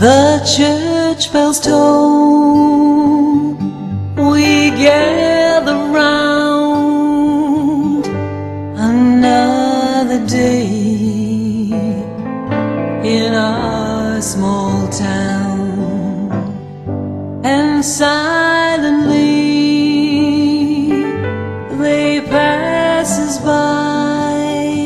The church bells toll, we gather round another day in our small town, and silently they pass us by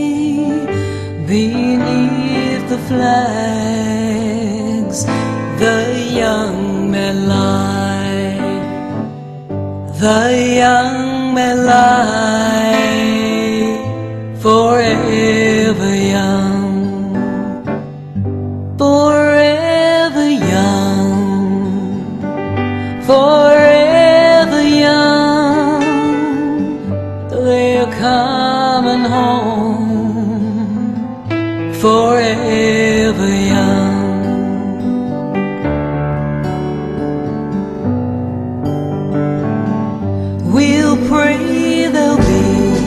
beneath the flags. The young men lie, the young men lie, forever young, forever young, forever young. They're coming home, forever young. We'll pray there'll be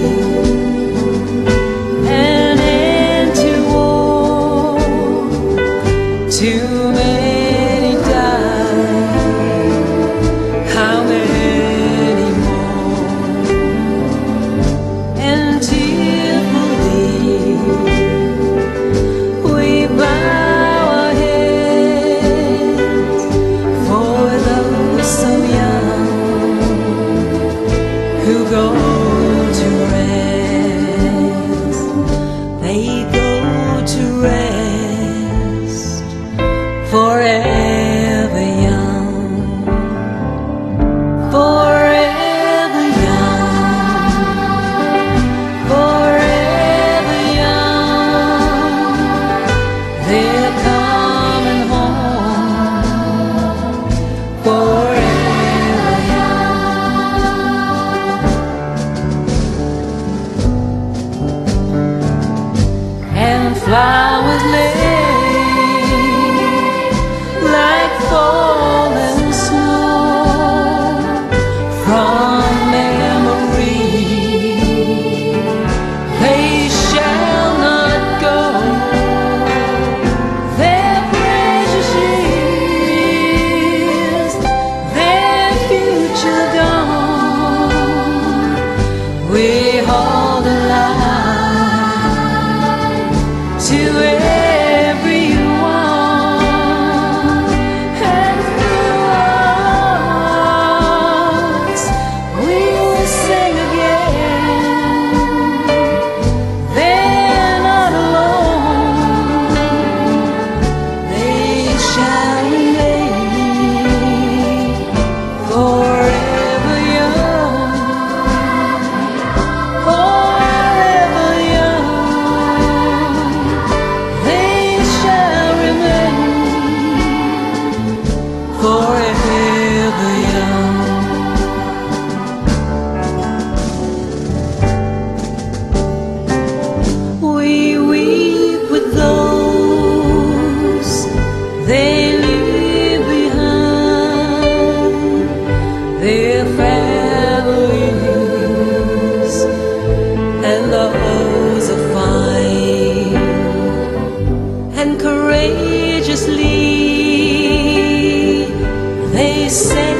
an end to war. Too many died, how many more? And tearfully we bow our heads for those so young who go to rest. They go to rest, forever young, forever young, forever young. They're coming home, forever young. And flowers lay like falling snow from memory. They shall not go, their precious years, their future gone. We hold alive to everyone, and through us we will sing again. They're not alone, they shall remain forever young, forever young. They shall remain forever young. We weep with those they leave behind, their families and those are fine, and courageously they say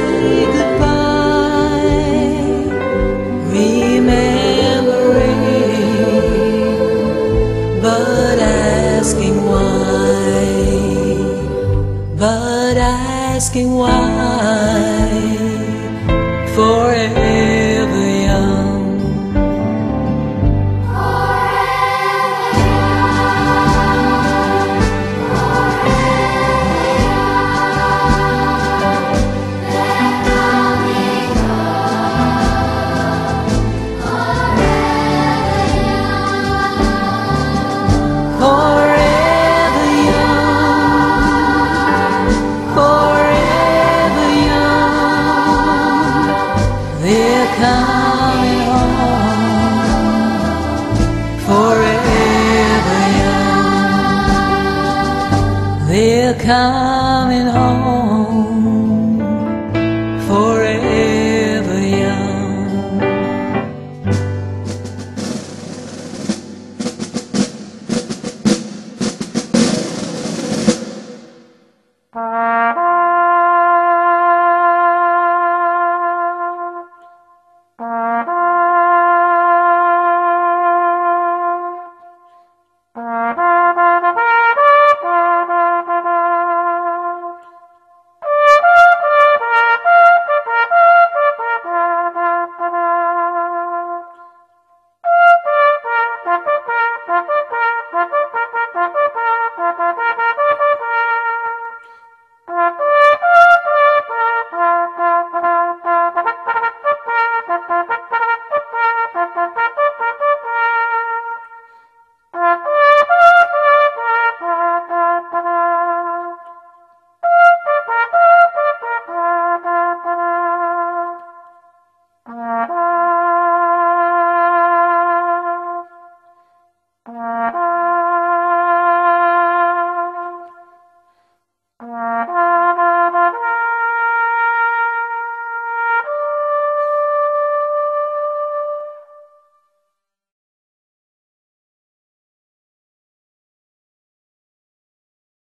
goodbye, remembering, but asking why, but asking why, forever young. Forever young, forever young. They're coming home, forever young. They're coming